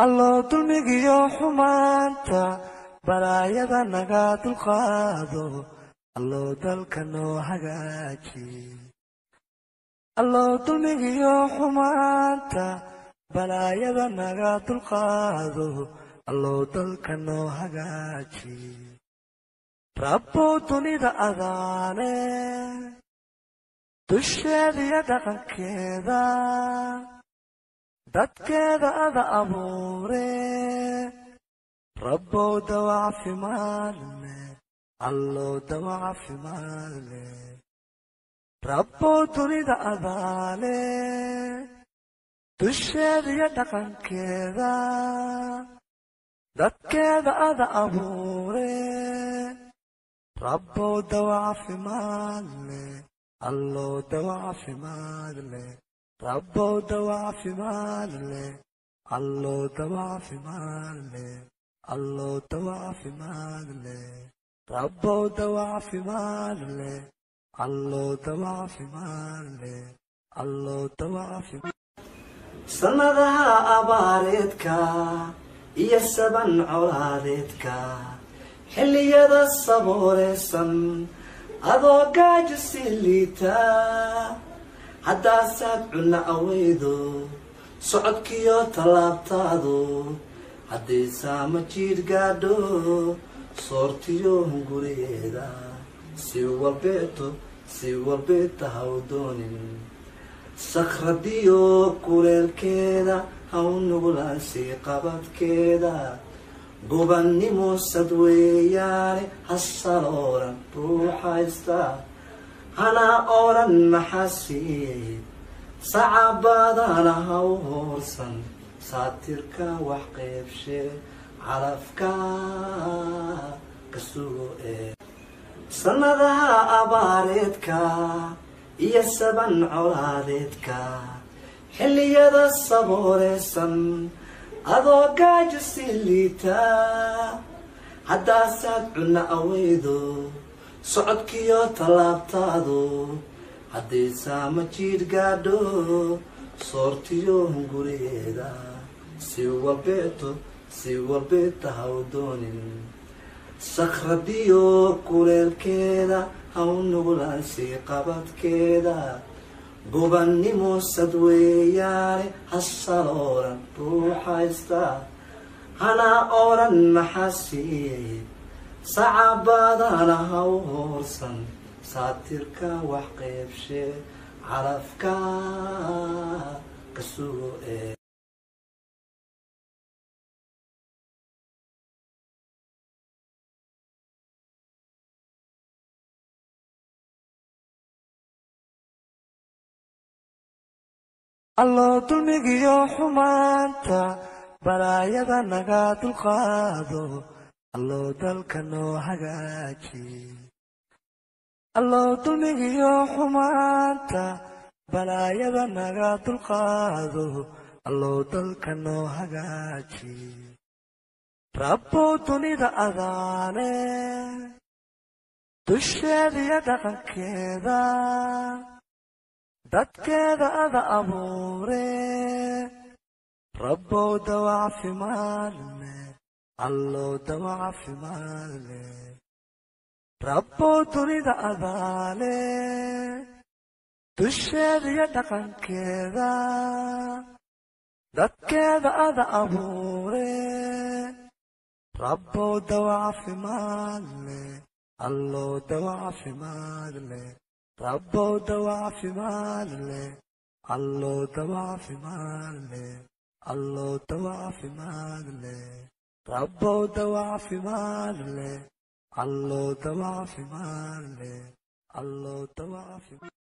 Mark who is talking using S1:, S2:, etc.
S1: الله dulmigiyo xumaanta balaayada naga dulqaado الله dalka noo hagaaji الله dulmigiyo xumaanta balaayada naga dulqaado الله dalka noo hagaaji rabbo dunida adaane dusheeda iyo dhaqankeeda dadkeeda ada abuure rabbow dawa caafimaad leh allow dawa caafimaad leh rabbow dunida adaale dusheeda iyo dhaqankeeda dadkeeda ada abuure rabbow dawa caafimaad leh allow dawa caafimaad leh rabbow dawa caafimaad leh allow dawa caafimaad leh allow dawa caafimaad leh rabbow dawa caafimaad leh allow dawa caafimaad leh allow dawa caafimaad sanadaha abaareedka iyo saban colaadeedka xilliyada sabooreysan adoo gaajo si liita haddaasaad cunno aweydo socodkiyo tallaabtaadu haddaysaa ma jiir gaadho soortiyo hunguriyeeda si walbeeta haw doonin sakradiyo kuleelkeeda haw nugulaansii qabadkeeda gobannimo sad weeyaane hasalooran ruuxaysta hana oran maxaa siiyey sacabaadana haw hoorsan saatirka wax qaybshe calafka ka sugo ee sanadaha abaareedka iyo saban colaadeedka xilliyada sabooreysan adoo gaajo si liita haddaasaad cunno aweydo socodkiyo tallaabtaadu haddaysaa ma jiir gaadho soortiyo hunguriyeeda si walbeeta haw doonin sakradiyo kuleelkeeda haw nugulaansii qabadkeeda gobannimo sad weeyaane hasalooran ruuxaysta hana oran maxaa siiyey sacabaadana haw hoorsan saatirka wax qaybshe calafka ka sugo ee الله dulmigiyo xumaanta balaayada naga dulqaado الله dalka noo hagaaji الله dulmigiyo xumaanta balaayada naga dulqaado الله dalka noo hagaaji rabbow dunida adaane dusheeda iyo dhaqankeeda dadkeeda ada abuure rabbow dawa caafimaad leh allow dawa caafimaad leh rabbow dunida adaale dusheeda iyo dhaqankeeda dadkeeda ada abuure rabbow dawa caafimaad leh allow dawa caafimaad leh rabbow dawa caafimaad leh allow dawa caafimaad leh allow dawa caafimaad leh rabbow dawa caafimaad leh allow dawa caafimaad leh allow dawa caafimaad